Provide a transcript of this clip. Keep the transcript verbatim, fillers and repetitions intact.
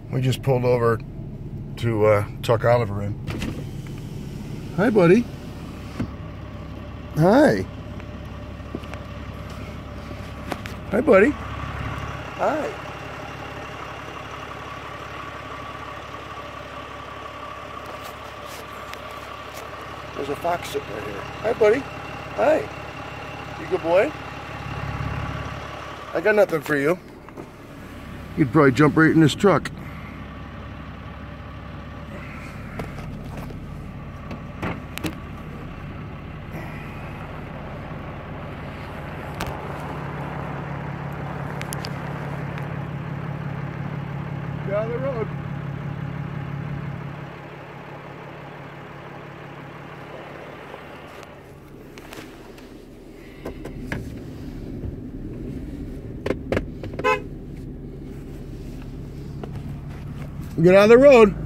We just pulled over to uh, tuck Oliver in. Hi, buddy. Hi. Hi, buddy. Hi. There's a fox sitting right here. Hi, buddy. Hi. You good boy? I got nothing for you. You'd probably jump right in this truck. Down the road. Get out of the road.